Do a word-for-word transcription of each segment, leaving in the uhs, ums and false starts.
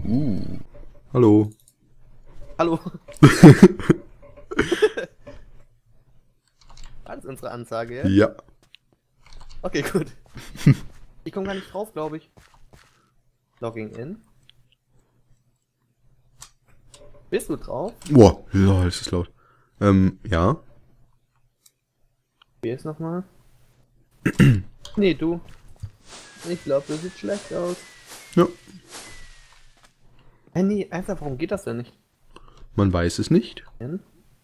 Uh. Hallo. Hallo. War das unsere Ansage jetzt? Ja. Okay, gut. Ich komme gar nicht drauf, glaube ich. Logging in. Bist du drauf? Boah, lol, das ist laut. Ähm, ja. Wie ist nochmal? Nee, du. Ich glaube, das sieht schlecht aus. Ja. Äh, nee, ernsthaft, warum geht das denn nicht? Man weiß es nicht. Denn?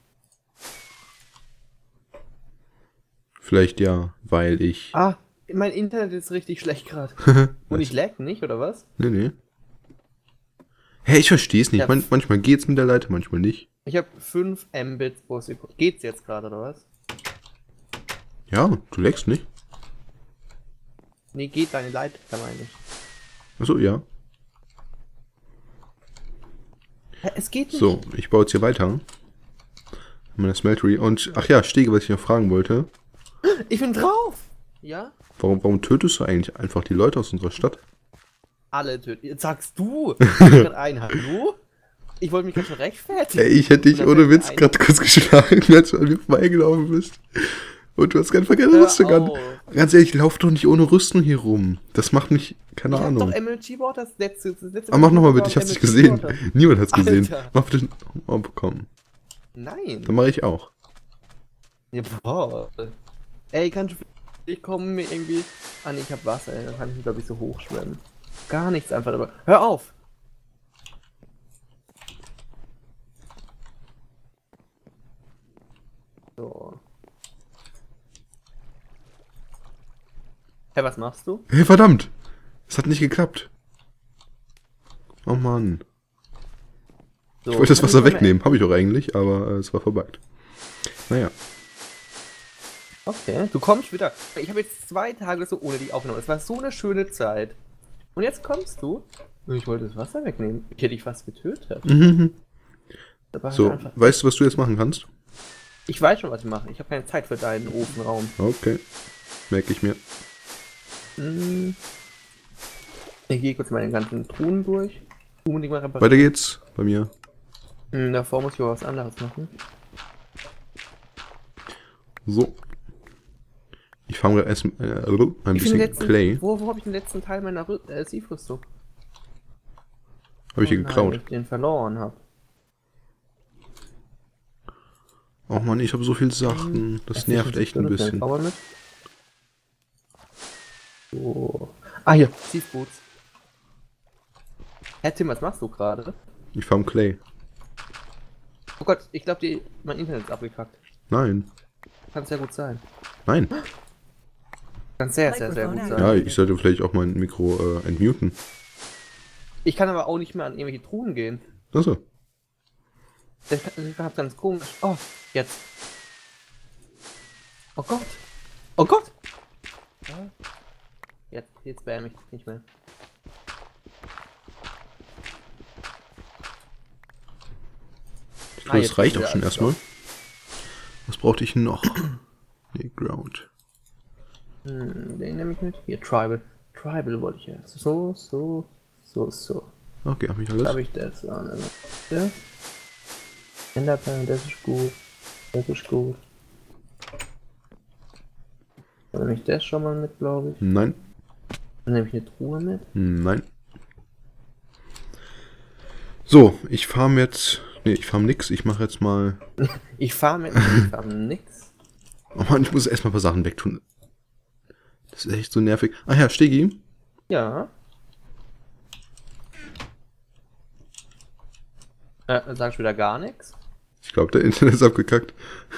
Vielleicht ja, weil ich... Ah, mein Internet ist richtig schlecht gerade. Und ich lag nicht, oder was? Nee, nee. Hä, ich verstehe es nicht. Ja. Man, manchmal geht's mit der Leitung, manchmal nicht. Ich habe fünf Mbits pro Sekunde. Geht's jetzt gerade, oder was? Ja, du lagst nicht. Nee, geht deine Leitung, da meine ich. Achso, ja. Hä, es geht nicht. So, ich baue jetzt hier weiter. Meine Smeltery. Und, ach ja, Stege, was ich noch fragen wollte. Ich bin drauf! Ja? Warum, warum tötest du eigentlich einfach die Leute aus unserer Stadt? Alle töten. Jetzt sagst du! Ich bin grad ein Hallo? Ich wollte mich gerade schon rechtfertigen. Ey, ich hätte dich Und dann ohne fällt mir Witz ein- gerade kurz geschlagen, als du an mir vorbeigelaufen bist. Und du hast ganz vergessen Hör Rüstung an. auf. Ganz ehrlich, lauf doch nicht ohne Rüstung hier rum. Das macht mich, keine Ich hab Ahnung. doch M L G-Board das letzte, das letzte Aber mach nochmal bitte, war ich hab's M L nicht gesehen. G-Board. Niemand hat's gesehen. Alter. Mach bitte. Oh, komm. Nein. Dann mache ich auch. Ja, boah. Ey, kannst du... Ich komme mir irgendwie... Ah, nee, ich hab Wasser, ey. Dann kann ich mich, glaube ich, so hochschwimmen. Gar nichts einfach dabei. Hör auf! So. Hey, was machst du? Hey, verdammt! Es hat nicht geklappt. Oh Mann. So, Ich wollte das kann Wasser ich mal- wegnehmen. Habe ich doch eigentlich, aber äh, es war verbuggt. Naja. Okay, du kommst wieder. Ich habe jetzt zwei Tage so ohne dich aufgenommen. Es war so eine schöne Zeit. Und jetzt kommst du. Ich wollte das Wasser wegnehmen. Ich hätte dich fast getötet. Mhm. Aber halt So, einfach- weißt du, was du jetzt machen kannst? Ich weiß schon, was ich mache. Ich habe keine Zeit für deinen Ofenraum. Okay. Merke ich mir. Hm. Ich gehe kurz meine ganzen Truhen durch. Unbedingt mal reparieren. Weiter geht's bei mir. Hm, davor muss ich aber was anderes machen. So. Ich fange gerade erst äh, ein Ich bin bisschen letzten, Clay. Wo, wo habe ich den letzten Teil meiner Rü äh, Siefrüstung? Habe ich hier Oh nein, geklaut. ich den verloren habe. Oh Mann, ich habe so viel Sachen. Das nervt echt ein bisschen. Mit. So. Ah, hier, Siefboots. Herr Tim, was machst du gerade? Ich farm Clay. Oh Gott, ich glaube, die mein Internet ist abgekackt. Nein. Kann sehr gut sein. Nein. Kann sehr, sehr, sehr gut Ja, sein. ich sollte vielleicht auch mein Mikro äh, entmuten. Ich kann aber auch nicht mehr an irgendwelche Truhen gehen. Achso. Das ist ganz komisch. Oh, jetzt. Oh Gott. Oh Gott. Ja. Jetzt, jetzt spam ich nicht mehr. Ich glaube, Ah, das jetzt reicht ist auch wieder schon alles erstmal. Was brauchte ich noch? Nee, Ground. Hm, den nehme ich mit. Hier, Tribal. Tribal wollte ich ja. So, so, so, so. Okay, hab ich Da alles. habe ich das an. Ja. Enderperlen, das ist gut. Das ist gut. Dann nehme ich das schon mal mit, glaube ich. Nein. Dann nehme ich eine Truhe mit. Nein. So, ich farm jetzt. Nee, ich farm nix. Ich mache jetzt mal. Ich fahre mit. Ich fahre nix. Oh Mann, ich muss erstmal ein paar Sachen wegtun. Das ist echt so nervig. Ach ja, Stegi. Ja. Äh, sagst du wieder gar nichts? Ich glaube, der Internet ist abgekackt.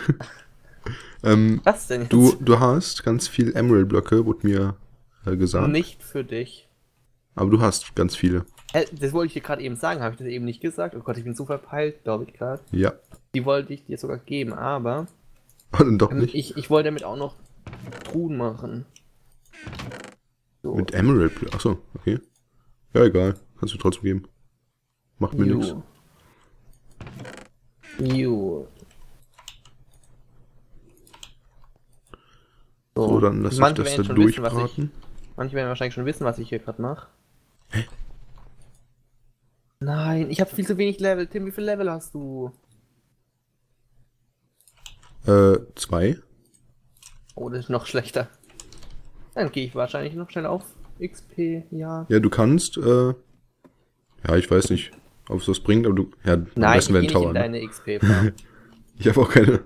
ähm, Was denn jetzt? du, du hast ganz viel Emerald-Blöcke, wurde mir äh, gesagt. Nicht für dich. Aber du hast ganz viele. Äh, das wollte ich dir gerade eben sagen. Habe ich das eben nicht gesagt? Oh Gott, ich bin so verpeilt, glaube ich gerade. Ja. Die wollte ich dir sogar geben, aber Und doch ähm, nicht. ich, ich wollte damit auch noch Truhen machen. So. Mit Emerald. Achso, okay. Ja, egal. Kannst du trotzdem geben. Macht mir nichts. Jo. Jo. So, dann lass ich Manche das werden da schon wissen, was ich, durchbraten. manche werden wahrscheinlich schon wissen, was ich hier gerade mache. Nein, ich habe viel zu wenig Level. Tim, wie viel Level hast du? Äh, zwei. Oh, das ist noch schlechter. Dann gehe ich wahrscheinlich noch schnell auf X P, ja. Ja, du kannst, äh, ja, ich weiß nicht, ob es was bringt, aber du, ja, am Nein, ich besten gehe wäre ein nicht in Tower, ne? deine X P-Farm. Ich habe auch keine.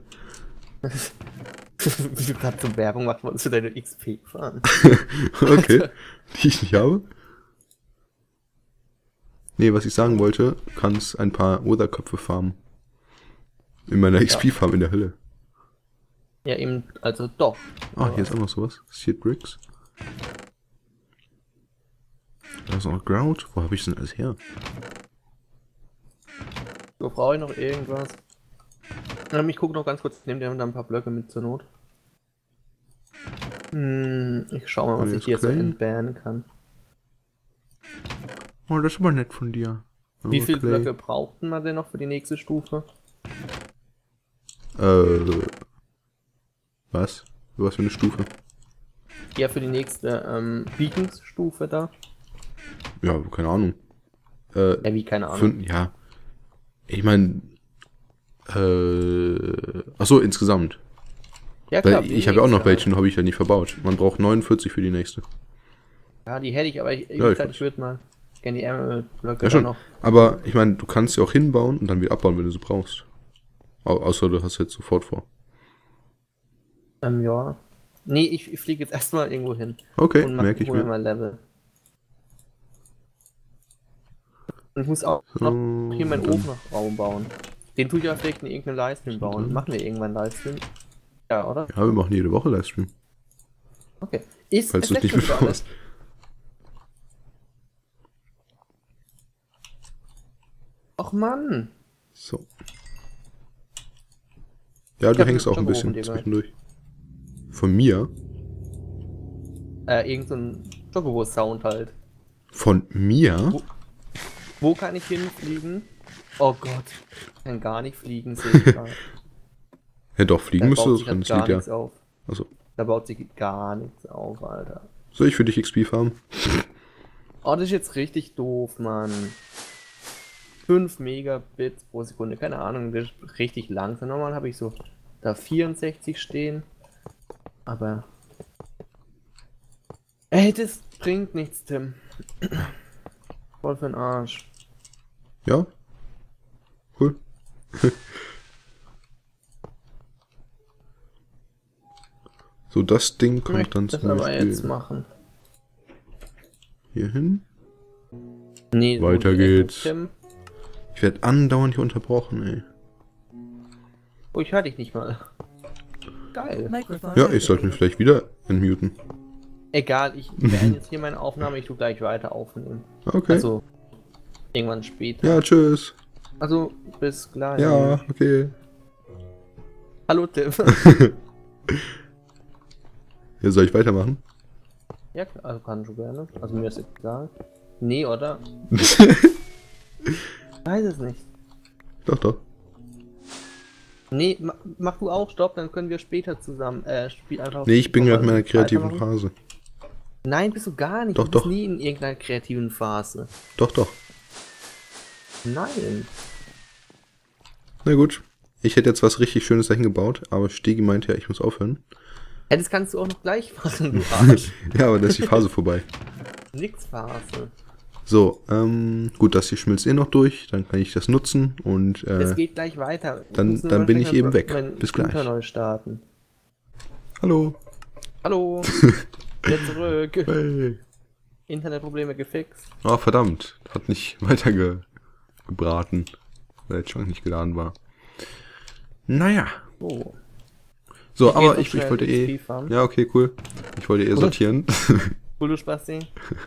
Wie du gerade so Werbung machst, wolltest du deine X P fahren. Okay, die ich nicht habe. Nee, was ich sagen wollte, du kannst ein paar Oderköpfe farmen. In meiner X P-Farm in der Hölle. Ja, eben, also doch. Ah, hier ist auch noch sowas. Seed Bricks. Da ist noch Ground. Wo habe ich denn alles her? So, brauche ich noch irgendwas? Ähm, ich gucke noch ganz kurz, nehmt ihr da ein paar Blöcke mit zur Not. Hm, ich schau mal, was Hier ich hier ist so Clay. entbannen kann. Oh, das ist aber nett von dir. Oh, Wie viele Clay. Blöcke brauchten wir denn noch für die nächste Stufe? Äh. Was? Was für eine Stufe? Ja, für die nächste ähm, Beacons-Stufe da. Ja, keine Ahnung. Äh, Ja, wie, keine Ahnung. fünf, ja. Ich meine. Äh. Achso, insgesamt. Ja, Weil klar, ich habe ja auch noch nächste welche, die habe ich ja nicht verbaut. Man braucht neunundvierzig für die nächste. Ja, die hätte ich, aber ich, Ja, ich, ich ich, weiß. ich würde mal gerne die Emerald-Blöcke Ja da schon. noch. Aber ich meine, du kannst sie auch hinbauen und dann wieder abbauen, wenn du sie brauchst. Au außer du hast jetzt sofort vor. Ähm, ja. Nee, ich, ich fliege jetzt erstmal irgendwo hin. Okay, und mach, merke ich hol mir mir. mal Level. Und ich muss auch So, noch hier meinen dann- Ofenraum bauen. Den tue ich ja vielleicht in irgendeinem Livestream bauen. drin. Machen wir irgendwann einen Livestream? Ja, oder? Ja, wir machen jede Woche Livestream. Okay. Ist Falls du es leckt nicht schon wieder alles. mitbekommst. Och Mann! So. Ja, Ich du hab hängst einen auch ein Job bisschen oben, Digga. zwischendurch. Von mir? Äh, irgend so ein Chocobo-Sound halt. Von mir? Wo, wo kann ich hinfliegen? Oh Gott. Ich kann gar nicht fliegen, sehe ich gerade. Ja doch, fliegen Da müsste baut das sich halt ganz gar liegt, ja. nichts auf. Also, Da baut sich gar nichts auf, Alter. soll ich für dich X P farmen? Oh, das ist jetzt richtig doof, Mann. fünf Megabits pro Sekunde, keine Ahnung, das ist richtig langsam. Normal habe ich so da vierundsechzig stehen. Aber... Ey, das bringt nichts, Tim. Voll für den Arsch. Ja? Cool. So, das Ding Ich kommt möchte dann das zum aber jetzt Beispiel machen. hier hin. Nee, so Weiter direkt, geht's. Tim. Ich werde andauernd hier unterbrochen, ey. Oh, ich höre dich nicht mal. Geil. Ja, ich sollte mich vielleicht wieder entmuten. Egal, ich beende jetzt hier meine Aufnahme, ich tue gleich weiter aufnehmen. Okay. Also, irgendwann später. Ja, tschüss. Also, bis gleich. Ja, okay. Hallo, Tim. Ja, soll ich weitermachen? Ja, klar, also kann schon gerne. Also mir ist egal. Nee, oder? Weiß es nicht. Doch, doch. Nee, ma mach du auch Stopp, dann können wir später zusammen äh, spielen einfach. Nee, ich bin gerade in meiner kreativen weitermachen. Phase. Nein, bist du gar nicht. Doch, du bist doch. nie in irgendeiner kreativen Phase. Doch, doch. Nein. Na gut. Ich hätte jetzt was richtig Schönes dahin gebaut, aber Stegi meinte ja, ich muss aufhören. Ja, das kannst du auch noch gleich machen, du Arsch. Ja, aber da ist die Phase vorbei. Nix Phase. So, ähm, gut, das hier schmilzt eh noch durch, dann kann ich das nutzen und Es äh, geht gleich weiter. Ich dann- muss nur dann mal bin schnell ich eben mein- weg. mein Bis Computer gleich. neu starten. hallo. Hallo. Wieder zurück. Hey. Internetprobleme gefixt. Oh, verdammt. Hat nicht weiter ge gebraten, weil der Schrank nicht geladen war. Naja. Oh. So, Ich geh aber noch ich, ich schnell wollte eh... X P farmen. Ja, okay, cool. Ich wollte eh sortieren. Cool, du Spasti.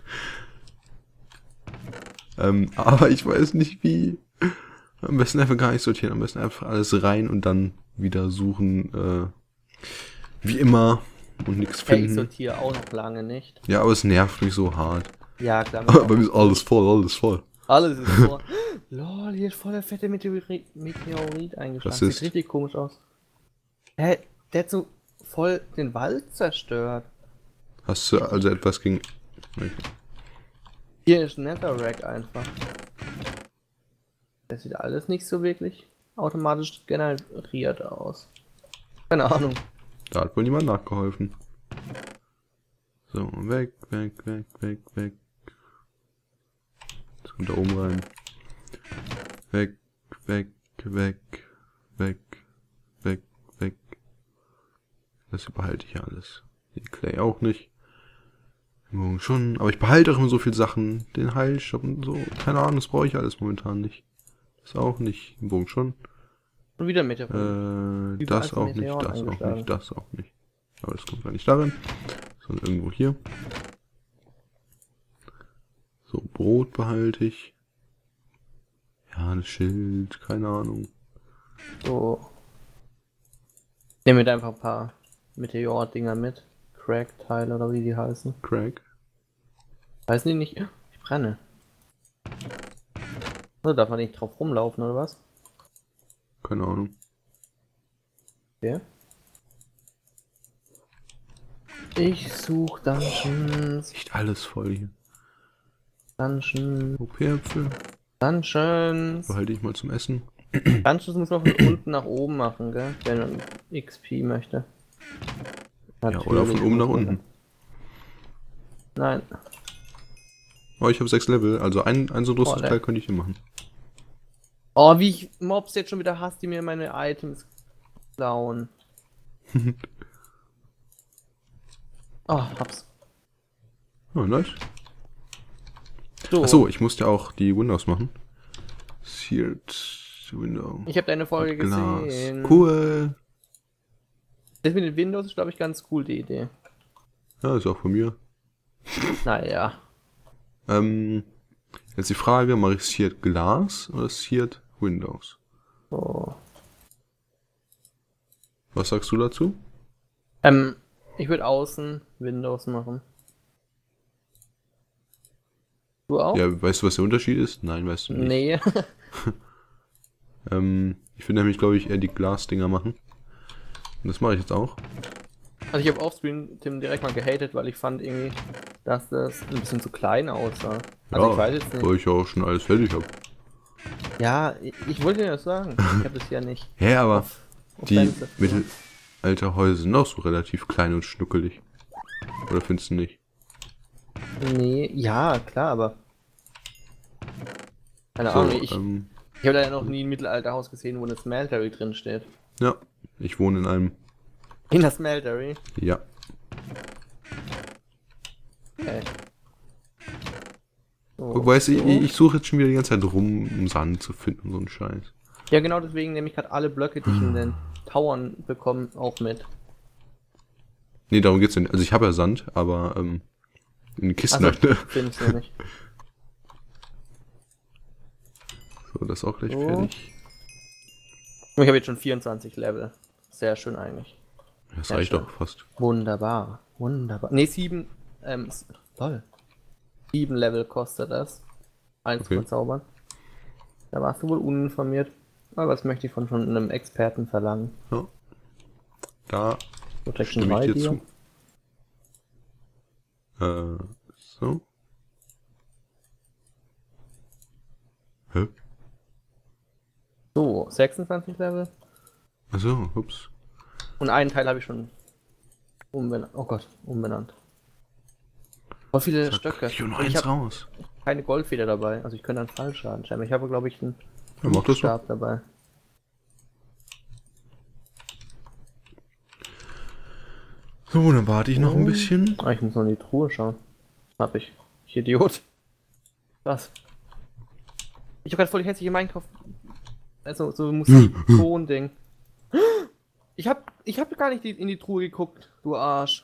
ähm, aber ich weiß nicht wie. Am besten einfach gar nicht sortieren. Am besten einfach alles rein und dann wieder suchen. Äh, wie immer. Und nichts Ja, ich finden. sortiere auch noch lange nicht. Ja, aber es nervt mich so hart. Ja, klar. Aber bei mir ist alles voll, alles voll. Alles ist vor. Lol, hier ist voll der fette Meteorit, Meteorit eingeschlagen. Was Sieht ist? richtig komisch aus. Hä? Der hat so voll den Wald zerstört. Hast du also etwas gegen... Okay. Hier ist Netherrack einfach. Das sieht alles nicht so wirklich automatisch generiert aus. Keine Ahnung. Da hat wohl niemand nachgeholfen. So, weg, weg, weg, weg, weg. Jetzt kommt da oben rein. Weg, weg, weg, weg, weg, weg. Das behalte ich ja alles. Den Clay auch nicht. Morgen schon. Aber ich behalte auch immer so viele Sachen. Den Heilstoff und so. Keine Ahnung, das brauche ich alles momentan nicht. Das auch nicht. Den Bogen schon. Und wieder Meteor. Äh, das auch nicht, das auch nicht, das auch nicht. Aber das kommt gar nicht darin. Sondern irgendwo hier. So, Brot behalte ich. Ja, das Schild, keine Ahnung. So. Ich nehme mir einfach ein paar Meteor-Dinger mit. Crack-Teile oder wie die heißen. Crack. Heißen die nicht? Ich brenne. Also darf man nicht drauf rumlaufen oder was? Keine Ahnung. Okay. Ich suche Dungeons. Nicht alles voll hier. Dungeons. O P-Äpfel. Dungeons. Behalte ich mal zum Essen. Dungeons muss man von unten nach oben machen, gell? Wenn man X P möchte. Ja, oder von oben nach unten. Nein. Oh, ich habe sechs Level. Also ein, ein so ein Oh, Teil könnte ich hier machen. Oh, wie ich Mobs jetzt schon wieder hast, die mir meine Items klauen. Oh, hab's. Oh, nice. So. Achso, ich musste auch die Windows machen. Seared Window. Ich habe deine Folge Glas. gesehen. Cool. Das mit den Windows ist, glaube ich, ganz cool, die Idee. Ja, ist auch von mir. Naja. Ähm, jetzt die Frage, mache ich Seared Glas oder Seared Windows? So. Was sagst du dazu? Ähm, ich würde außen Windows machen. Du auch? Ja, weißt du, was der Unterschied ist? Nein, weißt du nicht. Nee. ähm, ich würde nämlich, glaube ich, eher die Glasdinger machen. Und das mache ich jetzt auch. Also ich habe offscreen Tim direkt mal gehatet, weil ich fand irgendwie, dass das ein bisschen zu klein aussah. Also Ja, ich weiß jetzt nicht. weil ich ja auch schon alles fertig habe. Ja, ich, ich wollte dir das sagen. Ich habe das ja nicht. Hä, aber auf- die offensive. Mittelalterhäuser sind auch so relativ klein und schnuckelig. Oder findest du nicht? Nee, ja, klar, aber. Keine So, Ahnung, ich, ähm, ich habe leider noch nie ein Mittelalterhaus gesehen, wo eine Smeltery drin steht. ja, ich wohne in einem. In der Smeltery? Ja. Okay. So, Guck, weißt du, so. ich, ich suche jetzt schon wieder die ganze Zeit rum, um Sand zu finden und so einen Scheiß. Ja, genau deswegen nehme ich gerade alle Blöcke, die ich in den Towern bekomme, auch mit. Nee, darum geht's nicht. Also ich habe ja Sand, aber ähm, in den Kisten Also, halt, ne? finde ich noch nicht. So, das ist auch gleich So. fertig. Ich habe jetzt schon vierundzwanzig Level. Sehr schön eigentlich. Das Sehr reicht schön. doch fast. Wunderbar. Wunderbar. Ne, sieben. Ähm, s- toll. Sieben Level kostet das. Eins Okay. verzaubern. Da warst du wohl uninformiert. Aber was möchte ich von, von einem Experten verlangen? Ja. Da Protection stimme ich drei dir dir. zu. Äh, so. Hä? So, sechsundzwanzig Level. Achso, ups. Und einen Teil habe ich schon umbenannt. Oh Gott, umbenannt. Voll viele Zack, Stöcke. ich hol noch Und ich eins habe raus. keine Goldfeder dabei. Also ich könnte einen Fallschaden schreiben. Ich habe glaube ich einen Ja, mach das doch. Stab dabei. So, dann warte ich noch ein Oh. bisschen. Ah, ich muss noch in die Truhe schauen. Hab ich. Ich Idiot. Was? Ich habe gerade voll die hässliche Minecraft. Also so Musik-Ton-Ding. Ich hab, ich hab gar nicht die, in die Truhe geguckt, du Arsch.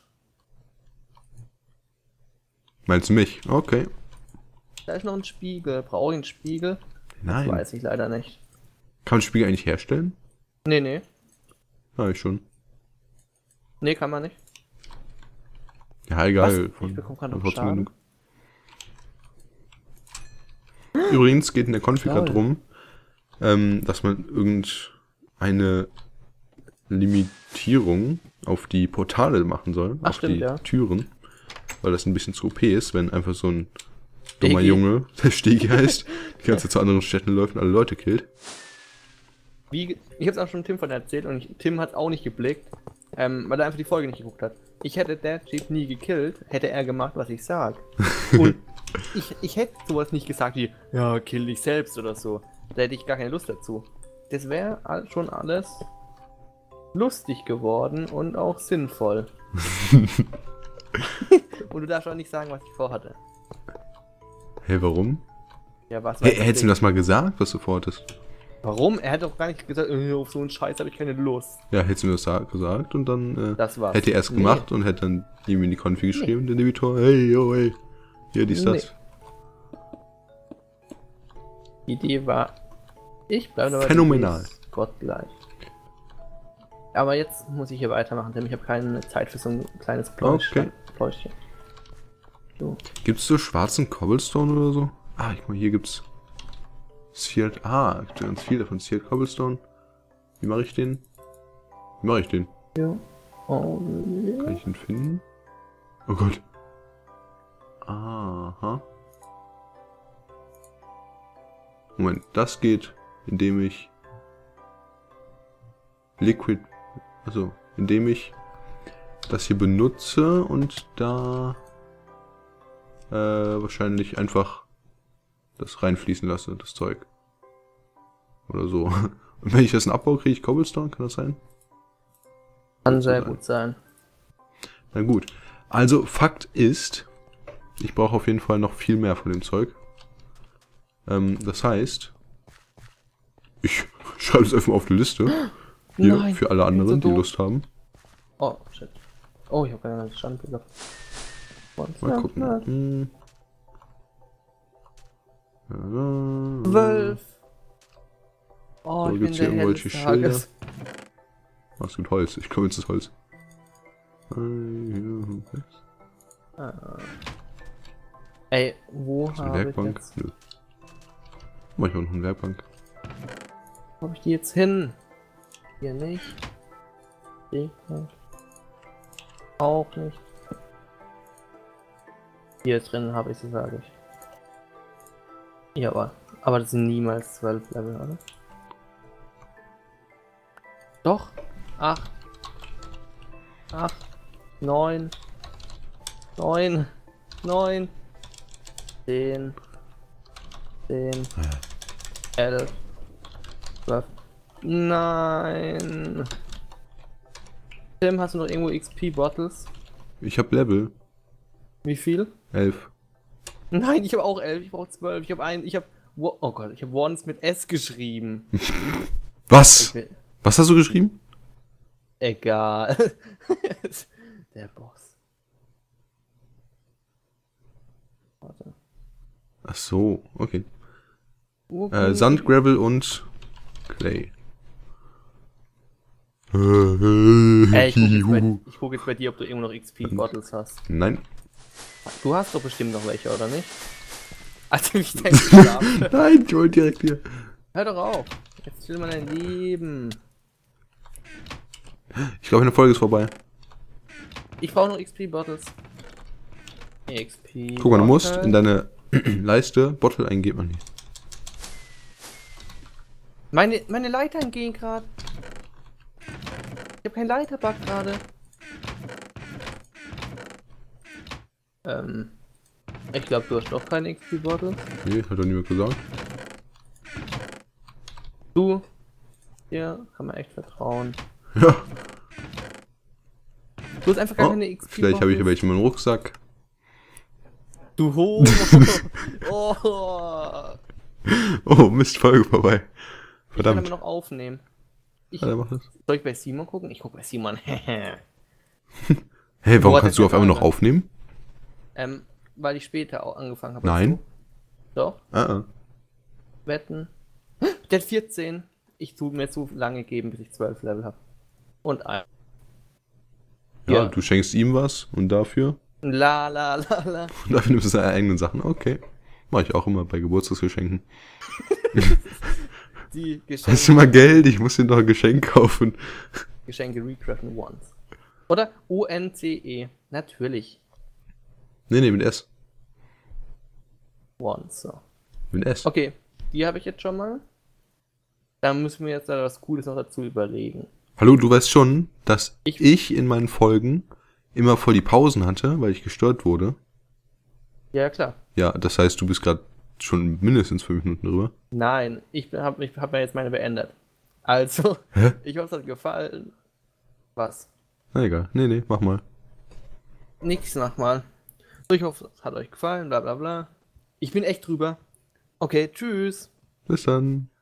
Meinst du mich? Okay. Da ist noch ein Spiegel. Brauche ich einen Spiegel? Nein. Weiß ich leider nicht. Kann man Spiegel eigentlich herstellen? Nee, nee. Ja, ich schon. Nee, kann man nicht. Ja, egal. Was? Ich bekomme gerade noch trotzdem Schaden. genug. Übrigens geht in der Config Toll. drum, ähm, dass man irgendeine Limitierung auf die Portale machen soll, Ach, auf stimmt, die ja. Türen, weil das ein bisschen zu O P ist, wenn einfach so ein dummer Stegi. Junge, der Stegi heißt, die ganze Zeit zu anderen Städten läuft und alle Leute killt. Wie, ich hab's auch schon Tim von erzählt und ich, Tim hat's auch nicht geblickt, ähm, weil er einfach die Folge nicht geguckt hat. Ich hätte der Jeep nie gekillt, hätte er gemacht, was ich sag. Und ich, ich hätte sowas nicht gesagt wie, ja, kill dich selbst oder so. Da hätte ich gar keine Lust dazu. Das wäre all, schon alles lustig geworden und auch sinnvoll. Und du darfst auch nicht sagen, was ich vorhatte. Hey, warum? Ja, was Hey, hättest du ihm das mal gesagt, was du vorhattest? Warum? Er hat doch gar nicht gesagt, äh, auf so einen Scheiß habe ich keine Lust. Ja, hättest du mir das sa- gesagt und dann äh, Das war's. hätte er es Nee. gemacht und hätte dann ihm in die Konfi geschrieben, den Debitor, hey, yo, hey, hier, dies, das. Die Idee war, ich bleibe dabei. Phänomenal. die ist Gottgleich. Aber jetzt muss ich hier weitermachen, denn ich habe keine Zeit für so ein kleines Pläuschchen. Okay. Pläuschchen. So. Gibt's so schwarzen Cobblestone oder so? Ah, ich mal, hier gibt's Seared, ah, gibt ja ganz viel davon, Seared Cobblestone. Wie mache ich den? Wie mache ich den? Ja. Oh, Kann ich ihn finden? Oh Gott. Aha. Moment, das geht, indem ich Liquid, also indem ich das hier benutze und da äh, wahrscheinlich einfach das reinfließen lasse, das Zeug. Oder so. Und wenn ich das in Abbau kriege, ich Cobblestone, kann das sein? kann sehr gut sein. Na gut. Also, Fakt ist, ich brauche auf jeden Fall noch viel mehr von dem Zeug. Ähm, das heißt, ich schreibe es einfach mal auf die Liste. Hier, Nein, für alle anderen, so die doof. Lust haben. Oh, shit. Oh, ich habe keine Standbilder. Mal gucken. Hm. Ja, Zwölf. Oh, So, ich gibt's bin hier der irgendwelche Held des Tages. Ah, es gibt Holz. Ich komme jetzt das Holz. Äh, Ah. Ey, wo Ist eine habe ich Werkbank? jetzt? Nö. Mach ich auch noch eine Werkbank. Wo hab ich die jetzt hin? Hier nicht. Hier nicht. Auch nicht. Hier drin habe ich sie, sage ich. Ja, aber, aber das sind niemals zwölf Level, oder? Doch. acht. acht. neun. neun. neun. zehn. zehn. elf. zwölf. Nein. Tim, hast du noch irgendwo X P-Bottles? Ich habe Level. Wie viel? elf. Nein, ich habe auch elf, ich brauche zwölf. Ich habe ein, ich habe, oh Gott, ich habe Ones mit S geschrieben. Was? Okay. Was hast du geschrieben? Egal. Der Boss. Warte. Ach so, okay. Okay. Äh, Sand, Gravel und Clay. Ey, ich gucke jetzt, bei- ich guck jetzt bei dir, ob du irgendwo noch X P-Bottles hast. Nein. Du hast doch bestimmt noch welche, oder nicht? Also ich denke, schlafen. Nein, ich wollte direkt hier. Hör doch auf. Jetzt will man ein Leben. Ich glaube, eine Folge ist vorbei. Ich brauche noch X P-Bottles. X P. Guck mal, du musst in deine Leiste Bottle eingeben. Man nicht. Meine, meine Leitern gehen gerade. Ich habe keinen Leiterbug gerade. Ähm. Ich glaube, du hast doch keine X P-Bottles. Nee, hat doch niemand gesagt. Du. Dir kann man echt vertrauen. Ja. Du hast einfach gar Oh, keine X P-Bottles. vielleicht habe ich ja welche in meinem Rucksack. Du Homo. Oh. Oh, Mist, Folge vorbei. Ich kann aber Verdammt. noch aufnehmen. Ich, Warte, mach das. soll ich bei Simon gucken? Ich gucke bei Simon. Hey, Wo warum hat kannst der du auf einmal noch Kamera? aufnehmen? ähm, weil ich später auch angefangen habe. Nein. Doch. Ah, ah. Wetten. Der hat vierzehn. Ich tue mir zu lange geben, bis ich zwölf Level habe. Und ein. Ja, Ja. du schenkst ihm was und dafür? La la la la. Und dafür nimmst du seine eigenen Sachen. Okay. Mach ich auch immer bei Geburtstagsgeschenken. Die Hast Geschenke, du mal Geld? Ich muss dir noch ein Geschenk kaufen. Geschenke recraften once. Oder O N C E. Natürlich. Nee, nee, mit S. One, so. Mit S. Okay, die habe ich jetzt schon mal. Dann müssen wir jetzt da was Cooles noch dazu überlegen. Hallo, du weißt schon, dass Ich- ich, in meinen Folgen immer voll die Pausen hatte, weil ich gestört wurde. Ja, klar. Ja, das heißt, du bist gerade schon mindestens fünf Minuten drüber. Nein, ich habe ich hab mir jetzt meine beendet. Also, Hä? ich hoffe, es hat gefallen. Was? Na egal. Nee, nee, mach mal. Nix nochmal. So, ich hoffe, es hat euch gefallen, bla bla bla. Ich bin echt drüber. Okay, tschüss. Bis dann.